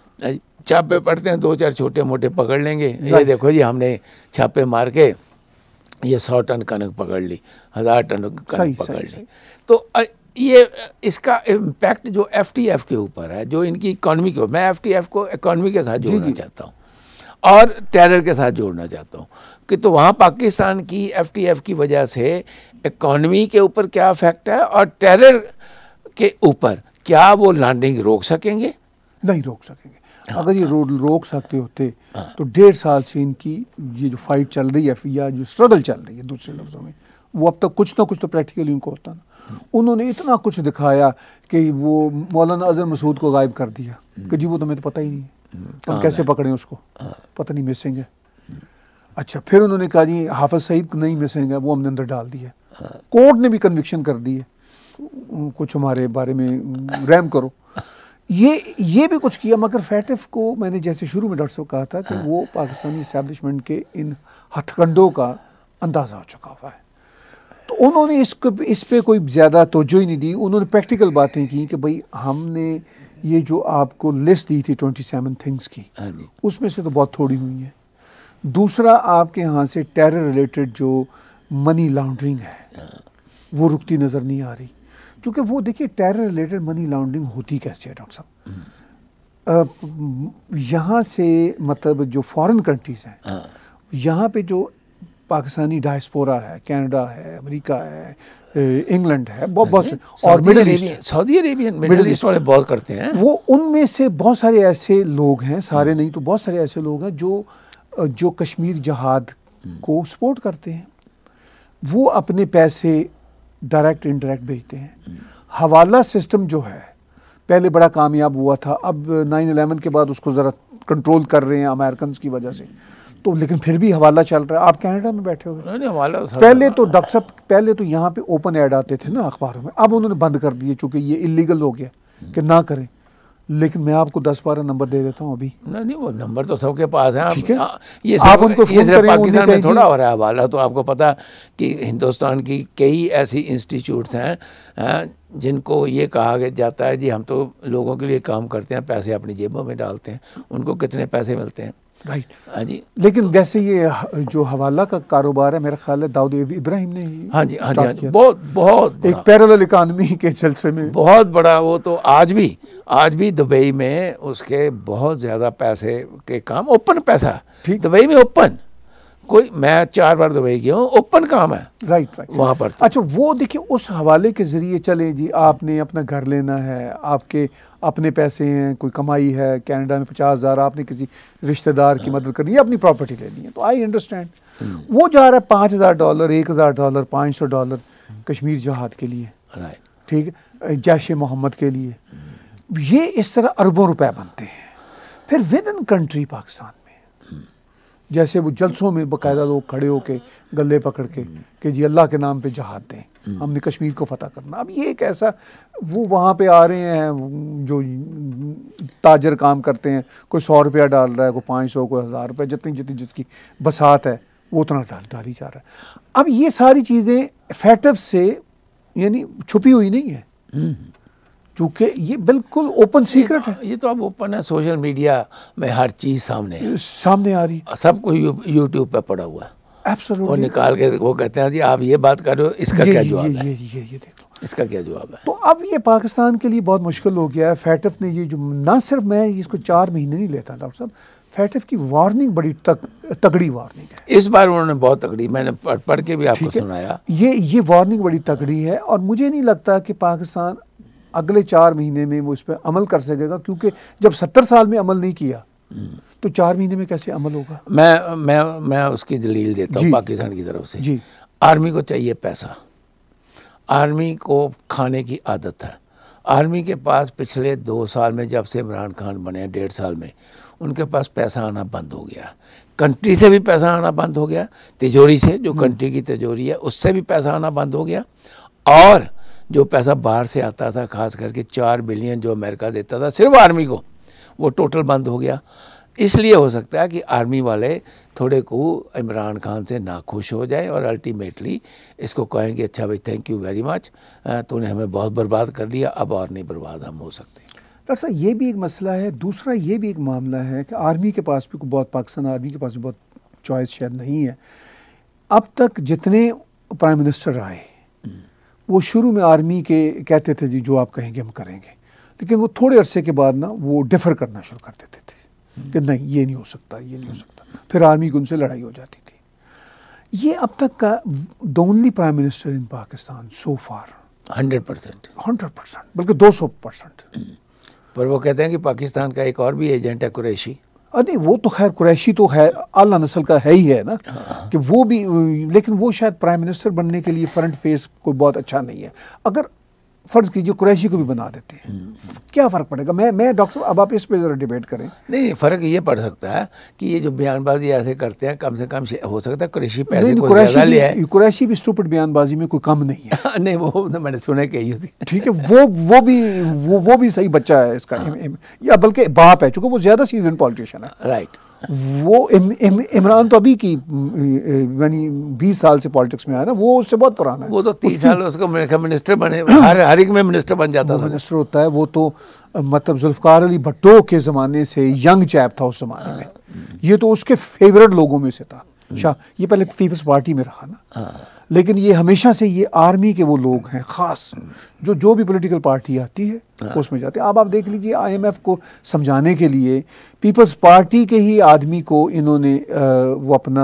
छापे पड़ते हैं दो चार छोटे मोटे पकड़ लेंगे, ये देखो जी हमने छापे मार के ये सौ टन कनक पकड़ ली, हज़ार टन कनक पकड़ ली। तो ये इसका इम्पैक्ट जो एफटीएफ के ऊपर है, जो इनकी इकॉनमी के ऊपर, मैं एफटीएफ को इकॉनमी के साथ जोड़ना चाहता हूँ और टेरर के साथ जोड़ना चाहता हूँ कि तो वहाँ पाकिस्तान की एफटीएफ की वजह से इकॉनमी के ऊपर क्या इफेक्ट है, और टेरर के ऊपर क्या वो लैंडिंग रोक सकेंगे? नहीं रोक सकेंगे। हाँ, अगर ये रोड रोक सकते होते हाँ, तो डेढ़ साल से इनकी ये जो फाइट चल रही है या जो स्ट्रगल चल रही है, दूसरे लफ्ज़ों में, वो अब तक कुछ ना कुछ तो प्रैक्टिकली उनको होता ना। उन्होंने इतना कुछ दिखाया कि वो मौलाना अजहर मसूद को गायब कर दिया कि जी वो तो हमें तो पता ही नहीं है, हम कैसे पकड़ें उसको, पता नहीं, मिसिंग है। अच्छा, फिर उन्होंने कहा जी हाफिज सईद नहीं मिसिंग है, वो हमने अंदर डाल दिया, कोर्ट ने भी कन्विक्शन कर दी है, कुछ हमारे बारे में रहम करो। ये ये भी कुछ किया, मगर फैटिफ को मैंने जैसे शुरू में डॉक्टर साहब कहा था कि वो पाकिस्तानी इस्टेब्लिशमेंट के इन हथकंडों का अंदाज़ा हो चुका हुआ है, तो उन्होंने इसको इस पे कोई ज़्यादा तवज्जो ही नहीं दी। उन्होंने प्रैक्टिकल बातें की कि भाई हमने ये जो आपको लिस्ट दी थी ट्वेंटी सेवन थिंग्स की, उसमें से तो बहुत थोड़ी हुई है। दूसरा, आपके यहाँ से टेरर रिलेटेड जो मनी लॉन्ड्रिंग है वो रुकती नज़र नहीं आ रही, क्योंकि वो देखिए टेरर रिलेटेड मनी लॉन्ड्रिंग होती कैसे है डॉक्टर साहब, यहाँ से मतलब जो फॉरेन कंट्रीज़ हैं, यहाँ पे जो पाकिस्तानी डायस्पोरा है, कनाडा है, अमेरिका है, इंग्लैंड है, बहुत बहुत से, और Middle East, Saudi Arabian, Middle East वाले बहुत करते हैं वो। उनमें से बहुत सारे ऐसे लोग हैं, सारे नहीं तो बहुत सारे ऐसे लोग हैं जो जो कश्मीर जहाद को सपोर्ट करते हैं। वो अपने पैसे डायरेक्ट इंडायरेक्ट भेजते हैं। हवाला सिस्टम जो है पहले बड़ा कामयाब हुआ था, अब नाइन इलेवन के बाद उसको ज़रा कंट्रोल कर रहे हैं अमेरिकन की वजह से, तो लेकिन फिर भी हवाला चल रहा है। आप कनाडा में बैठे हो, पहले तो डॉक्टर साहब पहले तो यहाँ पे ओपन ऐड आते थे ना अखबारों में, अब उन्होंने बंद कर दिए चूँकि ये इलीगल हो गया कि ना करें। लेकिन मैं आपको दस बारह नंबर दे देता हूँ अभी। नहीं नहीं, वो नंबर तो सबके पास है। ठीक है, आ, ये आप उनको ये सिर्फ पाकिस्तान में थोड़ा जी। हो रहा है हवाला, तो आपको पता कि हिंदुस्तान की कई ऐसी इंस्टीट्यूट्स हैं हैं जिनको ये कहा जाता है जी हम तो लोगों के लिए काम करते हैं, पैसे अपनी जेबों में डालते हैं, उनको कितने पैसे मिलते हैं। राइट, हाँ जी। लेकिन वैसे ये जो हवाला का कारोबार है मेरा ख्याल है दाऊद इब्राहिम ने ही हाँ जी हाँ जी हाँ जी बहुत बहुत एक पैरेलल इकानमी के सिलसिले में बहुत बड़ा। वो तो आज भी आज भी दुबई में उसके बहुत ज़्यादा पैसे के काम, ओपन पैसा दुबई में, ओपन। कोई मैं चार बार दुबई गया हूँ, ओपन काम है। राइट राइट वहाँ पर। अच्छा, वो देखिए उस हवाले के ज़रिए चले जी, आपने अपना घर लेना है, आपके अपने पैसे हैं, कोई कमाई है, कनाडा में पचास हज़ार आपने किसी रिश्तेदार की मदद करनी है, अपनी प्रॉपर्टी लेनी है, तो आई अंडरस्टैंड। वो जा रहा है पाँच हज़ार डॉलर, एक हज़ार डॉलर, पाँच सौ डॉलर कश्मीर जहाद के लिए, राइट, ठीक है, जैश ए मोहम्मद के लिए। ये इस तरह अरबों रुपए बनते हैं। फिर विद इन कंट्री पाकिस्तान में जैसे वो जलसों में बाकायदा लोग खड़े होके गले पकड़ के कि जी अल्लाह के नाम पे जहाद दें, हमने कश्मीर को फतह करना। अब ये एक ऐसा, वो वहाँ पे आ रहे हैं जो ताजर काम करते हैं, कोई सौ रुपया डाल रहा है, कोई पाँच सौ, कोई हज़ार रुपये, जितनी जितनी जिसकी बसात है वो उतना डाल डाली जा रहा है। अब ये सारी चीज़ें फैटफ से यानी छुपी हुई नहीं है, चूँकि ये बिल्कुल ओपन सीक्रेट है। ये तो अब ओपन है, सोशल मीडिया में हर चीज़ सामने है, सामने आ रही है, सब कुछ यूट्यूब पे पड़ा हुआ है। एब्सोल्युटली। और निकाल के वो कहते हैं जी आप ये बात कर रहे हो, इसका ये, क्या ये, जवाब ये, है, ये, ये, ये देख लो, इसका क्या जवाब है। तो अब ये पाकिस्तान के लिए बहुत मुश्किल हो गया है। फैटफ ने ये जो, ना सिर्फ मैं इसको चार महीने नहीं लेता डॉक्टर साहब, फैटफ की वार्निंग बड़ी तक, तगड़ी वार्निंग है इस बार। उन्होंने बहुत तगड़ी, मैंने पढ़, पढ़ के भी आपको सुनाया, ये ये वार्निंग बड़ी तगड़ी है। और मुझे नहीं लगता कि पाकिस्तान अगले चार महीने में वो इस पर अमल कर सकेगा, क्योंकि जब सत्तर साल में अमल नहीं किया तो चार महीने में कैसे अमल होगा। मैं मैं मैं उसकी दलील देता हूँ पाकिस्तान की तरफ से जी। आर्मी को चाहिए पैसा, आर्मी को खाने की आदत है। आर्मी के पास पिछले दो साल में जब से इमरान खान बने, डेढ़ साल में, उनके पास पैसा आना बंद हो गया। कंट्री से भी पैसा आना बंद हो गया, तिजोरी से, जो कंट्री की तिजोरी है उससे भी पैसा आना बंद हो गया। और जो पैसा बाहर से आता था, खास करके चार बिलियन जो अमेरिका देता था सिर्फ आर्मी को, वो टोटल बंद हो गया। इसलिए हो सकता है कि आर्मी वाले थोड़े को इमरान खान से नाखुश हो जाए और अल्टीमेटली इसको कहेंगे अच्छा भाई थैंक यू वेरी मच, तूने हमें बहुत बर्बाद कर लिया, अब और नहीं बर्बाद हम हो सकते। डॉक्टर साहब ये भी एक मसला है। दूसरा ये भी एक मामला है कि आर्मी के पास भी बहुत, पाकिस्तान आर्मी के पास भी बहुत चॉइस शायद नहीं है। अब तक जितने प्राइम मिनिस्टर आए वो शुरू में आर्मी के कहते थे जी जो आप कहेंगे हम करेंगे, लेकिन वो थोड़े अरसे के बाद ना वो डिफ़र करना शुरू कर देते थे कि नहीं ये नहीं हो सकता, ये नहीं हो सकता, फिर आर्मी की उनसे लड़ाई हो जाती थी। ये अब तक का the only prime minister in Pakistan so far hundred percent hundred percent बल्कि दो सौ परसेंट। पर वो कहते हैं कि पाकिस्तान का एक और भी एजेंट है कुरैशी। अरे वो तो खैर कुरैशी तो है, आला नस्ल का है ही है ना, कि वो भी, लेकिन वो शायद प्राइम मिनिस्टर बनने के लिए फ्रंट फेस कोई बहुत अच्छा नहीं है। अगर फ़र्ज़ कीजिए कुरैशी को भी बना देते हैं, क्या फ़र्क पड़ेगा। मैं मैं डॉक्टर साहब अब आप इस पे ज़रा डिबेट करें। नहीं, फ़र्क ये पड़ सकता है कि ये जो बयानबाजी ऐसे करते हैं, कम से कम हो सकता है कुरैशी पैसे नहीं, को कुरैशी ज़्यादा ले आए। कुरैशी भी स्टूपिड बयानबाजी में कोई कम नहीं है। नहीं, वो मैंने सुने के ही थी। ठीक है, वो वो भी वो वो भी सही बच्चा है इसका, इम, इम, या बल्कि बाप है, चूँकि वो ज़्यादा सीजन पॉलिटिशियन है। राइट। वो इम, इम, इमरान तो अभी की यानी बीस साल से पॉलिटिक्स में आया ना, वो उससे बहुत पुराना है। वो तो तीस साल उसको मिनिस्टर बने, हर हर एक में मिनिस्टर बन जाता था। मिनिस्टर होता है वो तो, मतलब जुल्फ़िकार अली भट्टो के ज़माने से यंग चैप था उस ज़माने में, ये तो उसके फेवरेट लोगों में से था। शाह ये पहले पीपल्स पार्टी में रहा ना, लेकिन ये हमेशा से ये आर्मी के वो लोग हैं ख़ास, जो जो भी पॉलिटिकल पार्टी आती है उसमें जाते हैं। अब आप देख लीजिए आईएमएफ को समझाने के लिए पीपल्स पार्टी के ही आदमी को इन्होंने वो अपना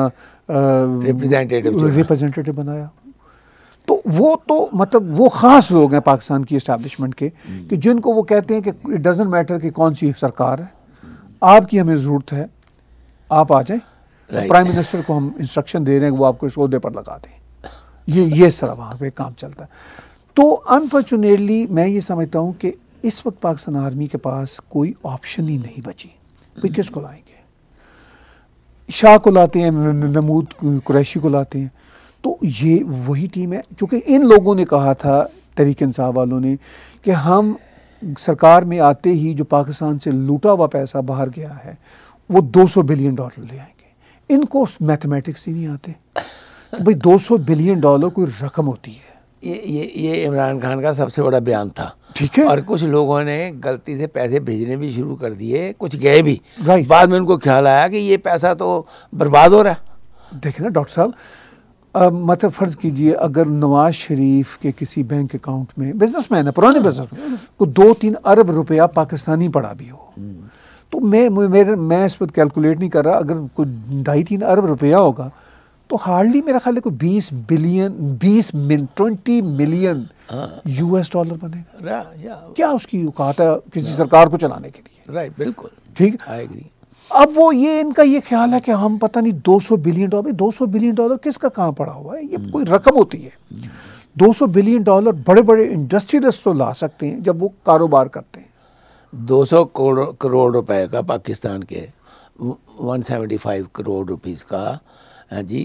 रिप्रेजेंटेटिव रिप्रेजेंटेटिव बनाया। तो वो तो मतलब वो ख़ास लोग हैं पाकिस्तान की इस्टेब्लिशमेंट के कि जिनको वो कहते हैं कि इट डजेंट मैटर कि कौन सी सरकार है, आपकी हमें ज़रूरत है, आप आ जाएं, प्राइम मिनिस्टर को हम इंस्ट्रक्शन दे रहे हैं कि वो आपको इस ओहदे पर लगा दें। ये ये सारा वहाँ पे काम चलता है। तो अनफॉर्चुनेटली मैं ये समझता हूँ कि इस वक्त पाकिस्तान आर्मी के पास कोई ऑप्शन ही नहीं बची। भाई किसको लाएंगे? शाह को लाते हैं, महमूद कुरैशी को लाते हैं। तो ये वही टीम है, क्योंकि इन लोगों ने कहा था, तहरीक इंसाफ वालों ने, कि हम सरकार में आते ही जो पाकिस्तान से लूटा हुआ पैसा बाहर गया है वो दो सौ बिलियन डॉलर ले आएंगे। इनको मैथमेटिक्स ही नहीं आते। भाई दो सौ बिलियन डॉलर कोई रकम होती है। ये ये ये इमरान खान का सबसे बड़ा बयान था, ठीक है। और कुछ लोगों ने गलती से पैसे भेजने भी शुरू कर दिए, कुछ गए भी, राइट। बाद में उनको ख्याल आया कि ये पैसा तो बर्बाद हो रहा है। देखिए ना डॉक्टर साहब, Uh, मतलब फ़र्ज़ कीजिए अगर नवाज शरीफ के किसी बैंक अकाउंट में, बिजनेसमैन है, पुराने बिजनेसमैन, को दो तीन अरब रुपया पाकिस्तानी पड़ा भी हो, तो मैं मेरे मैं इस पर कैलकुलेट नहीं कर रहा, अगर कोई ढाई तीन अरब रुपया होगा तो हार्डली मेरा ख्याल है कोई बीस बिलियन बीस मिन ट्वेंटी मिलियन यूएस डॉलर बनेगा। क्या उसकी औकात है किसी सरकार को चलाने के लिए? राइट, बिल्कुल ठीक। I agree. अब वो ये इनका ये ख्याल है कि हम पता नहीं दो सौ बिलियन डॉलर, दो सौ बिलियन डॉलर किसका कहाँ पड़ा हुआ है? ये कोई रकम होती है? दो सौ बिलियन डॉलर बड़े बड़े इंडस्ट्रियलिस्ट तो ला सकते हैं जब वो कारोबार करते हैं। दो सौ करोड़ रुपए का पाकिस्तान के एक सौ पचहत्तर करोड़ रुपीस का, हाँ जी,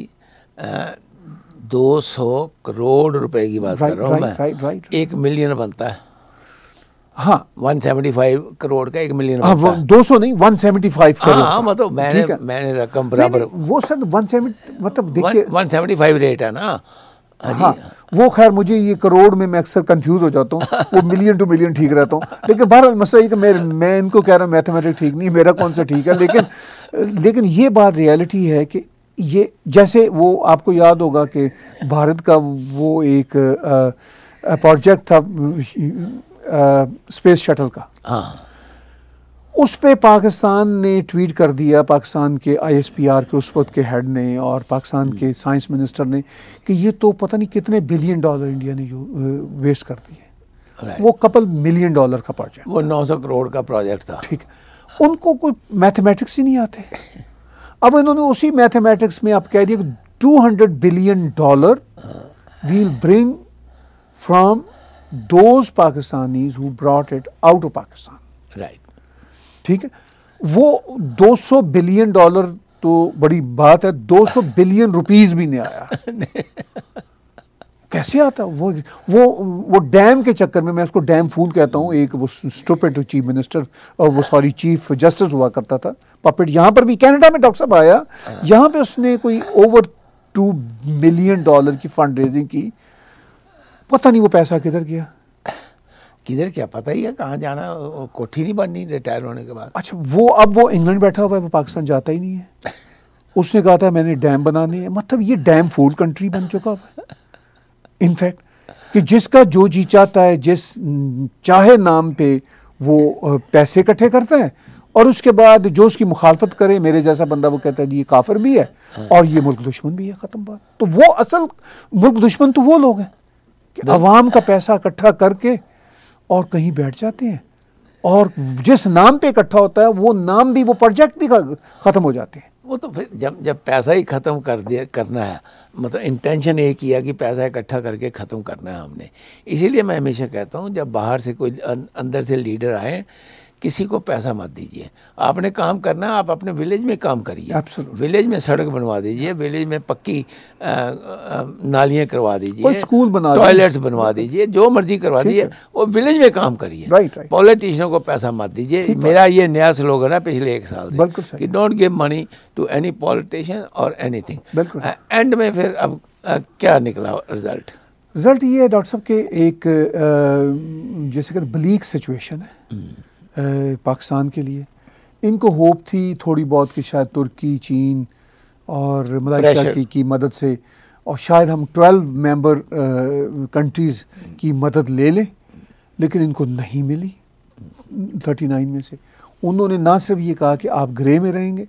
दो सौ करोड़ रुपए की बात कर रहा हूँ मैं। Right right. एक मिलियन बनता है। हाँ, एक सौ पचहत्तर करोड़ का एक मिलियन हाँ, बनता है। दो सौ नहीं, एक सौ पचहत्तर करोड़। हाँ, मतलब मैंने मैंने रकम बराबर, नहीं, नहीं, वो सर एक सौ सत्तर मतलब देखिए एक सौ पचहत्तर रेट है ना। हाँ, वो खैर मुझे ये करोड़ में मैं अक्सर कंफ्यूज हो जाता हूँ, वो मिलियन टू मिलियन ठीक रहता हूँ। लेकिन बहरहाल मसला ये कि मैं मैं इनको कह रहा हूँ मैथमेटिक्स ठीक नहीं, मेरा कौन सा ठीक है। लेकिन लेकिन ये बात रियलिटी है कि ये जैसे वो आपको याद होगा कि भारत का वो एक प्रोजेक्ट था स्पेस शटल का, हाँ, उस पे पाकिस्तान ने ट्वीट कर दिया, पाकिस्तान के आईएसपीआर के उस वक्त के हेड ने और पाकिस्तान के साइंस मिनिस्टर ने, कि ये तो पता नहीं कितने बिलियन डॉलर इंडिया ने वेस्ट कर दिए। वो कपल मिलियन डॉलर का प्रोजेक्ट, वो नौ सौ करोड़ का प्रोजेक्ट था। ठीक, उनको कोई मैथमेटिक्स ही नहीं आते। अब इन्होंने उसी मैथमेटिक्स में आप कह दिया कि two hundred billion dollar will bring from those Pakistanis who brought it out of Pakistan. Right, ठीक है। वो दो सौ बिलियन डॉलर तो बड़ी बात है, दो सौ बिलियन रुपीस भी नहीं आया। कैसे आता? वो वो वो डैम के चक्कर में, मैं उसको डैम फूल कहता हूँ, एक वो स्टूपिड चीफ मिनिस्टर और वो सॉरी चीफ जस्टिस हुआ करता था, पपेट, यहाँ पर भी कनाडा में डॉक्टर साहब आया, यहाँ पे उसने कोई ओवर टू मिलियन डॉलर की फंड रेजिंग की। पता नहीं वो पैसा किधर गया, किधर क्या पता ही है कहाँ जाना, कोठी नहीं बननी रिटायर होने के बाद। अच्छा, वो अब वो इंग्लैंड बैठा हुआ है, वो पाकिस्तान जाता ही नहीं है। उसने कहा था मैंने डैम बनाने हैं, मतलब ये डैम फूल कंट्री बन चुका है इनफैक्ट, कि जिसका जो जी चाहता है, जिस चाहे नाम पे वो पैसे इकट्ठे करता है, और उसके बाद जो उसकी मुखालफत करे, मेरे जैसा बंदा, वो कहता है जी ये काफिर भी है और ये मुल्क दुश्मन भी है, खत्म बात। तो वो असल मुल्क दुश्मन तो वो लोग हैं कि अवाम का पैसा इकट्ठा करके और कहीं बैठ जाते हैं, और जिस नाम पे इकट्ठा होता है वो नाम भी, वो प्रोजेक्ट भी खत्म हो जाते हैं। वो तो फिर जब जब पैसा ही ख़त्म कर दिया करना है, मतलब इंटेंशन एक किया कि पैसा इकट्ठा करके ख़त्म करना है हमने। इसीलिए मैं हमेशा कहता हूँ जब बाहर से कोई अंदर से लीडर आए, किसी को पैसा मत दीजिए। आपने काम करना है, आप अपने विलेज में काम करिए। विलेज में सड़क बनवा दीजिए, विलेज में पक्की नालियाँ करवा दीजिए, स्कूल बना, टॉयलेट्स बनवा दीजिए, जो मर्जी करवा दीजिए, वो विलेज में काम करिए। पॉलिटिशियनों को पैसा मत दीजिए। मेरा ये नया स्लोगन है पिछले एक साल से कि don't give money to any politician और एनीथिंग। एंड में फिर अब आ, क्या निकला रिजल्ट? रिजल्ट ये है डॉक्टर साहब के एक जैसे कहते ब्लीक सिचुएशन है पाकिस्तान के लिए। इनको होप थी थोड़ी बहुत कि शायद तुर्की, चीन और मलेशिया की, की मदद से, और शायद हम ट्वेल्व मेंबर कंट्रीज़ की मदद ले लें, लेकिन इनको नहीं मिली थर्टी नाइन में से। उन्होंने ना सिर्फ ये कहा कि आप ग्रे में रहेंगे,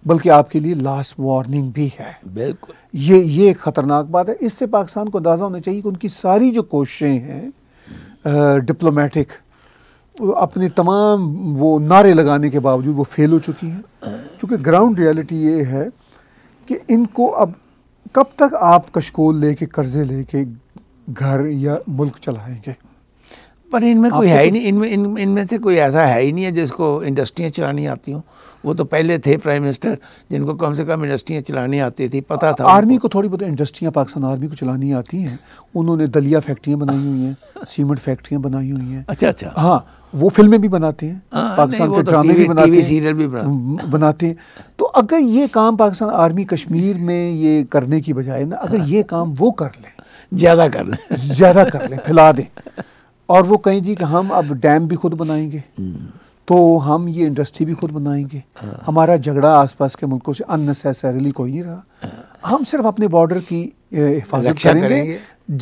बल्कि आपके लिए लास्ट वार्निंग भी है। बिल्कुल, ये ये एक ख़तरनाक बात है। इससे पाकिस्तान को अंदाज़ा होना चाहिए कि उनकी सारी जो कोशिशें हैं डिप्लोमेटिक, अपने तमाम वो नारे लगाने के बावजूद वो फेल हो चुकी हैं। क्योंकि ग्राउंड रियलिटी ये है कि इनको अब कब तक आप कशकोल लेके कर्जे लेके घर या मुल्क चलाएंगे? पर इनमें कोई है तो ही नहीं, इनमें इन इनमें से कोई ऐसा है ही नहीं है जिसको इंडस्ट्रियाँ चलानी आती हों। वो तो पहले थे प्राइम मिनिस्टर जिनको कम से कम इंडस्ट्रियाँ चलानी आती थी, पता था। आर्मी को थोड़ी बहुत इंडस्ट्रियाँ पाकिस्तान आर्मी को चलानी आती हैं। उन्होंने दलिया फैक्ट्रियाँ बनाई हुई हैं, सीमेंट फैक्ट्रियाँ बनाई हुई हैं। अच्छा अच्छा, हाँ, वो फिल्में भी बनाते हैं, पाकिस्तान के ड्रामे भी बनाते हैं, सीरियल भी बनाते बनाते हैं। तो अगर ये काम पाकिस्तान आर्मी कश्मीर में ये करने की बजाय ना, अगर ये काम वो कर लें, ज़्यादा कर लें ज़्यादा कर लें, फैला दें, और वो कहें जी कि हम अब डैम भी खुद बनाएंगे, तो हम ये इंडस्ट्री भी खुद बनाएंगे, हमारा झगड़ा आसपास के मुल्कों से अननेसेसरीली कोई नहीं रहा, हम सिर्फ अपने बॉर्डर की हिफाजत करेंगे, करेंगे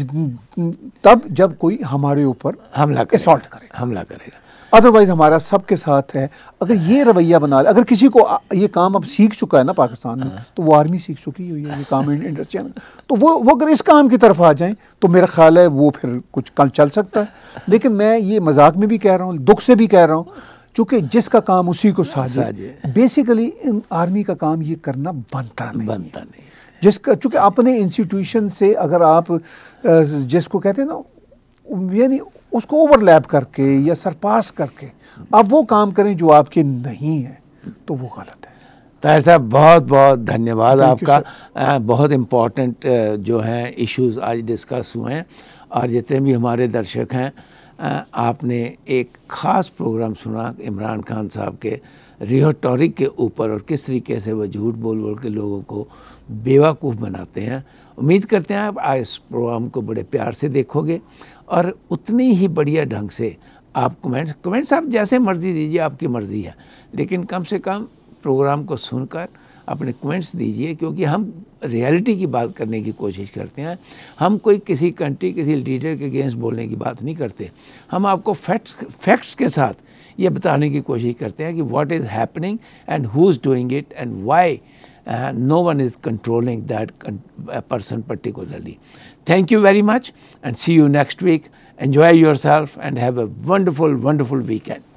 तब जब कोई हमारे ऊपर हमला असॉल्ट करेगा हमला करेगा अदरवाइज हमारा सबके साथ है। अगर ये रवैया बना ले, अगर किसी को ये काम अब सीख चुका है ना पाकिस्तान में, तो वो आर्मी सीख चुकी हुई है ये काम इंडस्ट्री में, तो वो वो अगर इस काम की तरफ आ जाएं तो मेरा ख्याल है वो फिर कुछ कल चल सकता है। लेकिन मैं ये मजाक में भी कह रहा हूँ, दुख से भी कह रहा हूँ, चूँकि जिसका काम उसी को साजे, बेसिकली आर्मी का काम ये करना बनता नहीं बनता नहीं जिसका, चूँकि अपने इंस्टीट्यूशन से अगर आप जिसको कहते हैं ना, यानी उसको ओवरलैप करके या सरपास करके अब वो काम करें जो आपके नहीं है, तो वो गलत है। ताहिर साहब, बहुत बहुत धन्यवाद आपका। आ, बहुत इम्पोर्टेंट जो हैं इश्यूज आज डिस्कस हुए हैं, और जितने भी हमारे दर्शक हैं, आ, आपने एक ख़ास प्रोग्राम सुना इमरान खान साहब के रिहेटोरिक के ऊपर, और किस तरीके से वो झूठ बोल बोल के लोगों को बेवकूफ़ बनाते हैं। उम्मीद करते हैं आप इस प्रोग्राम को बड़े प्यार से देखोगे, और उतनी ही बढ़िया ढंग से आप कमेंट्स कमेंट्स आप जैसे मर्ज़ी दीजिए, आपकी मर्ज़ी है, लेकिन कम से कम प्रोग्राम को सुनकर अपने कमेंट्स दीजिए, क्योंकि हम रियलिटी की बात करने की कोशिश करते हैं। हम कोई किसी कंट्री, किसी लीडर के अगेंस्ट बोलने की बात नहीं करते। हम आपको फैक्ट्स फैक्ट्स के साथ ये बताने की कोशिश करते हैं कि what is happening and who is doing it and why no one is controlling that person particularly. Thank you very much, and see you next week. Enjoy yourself and have a wonderful, wonderful weekend.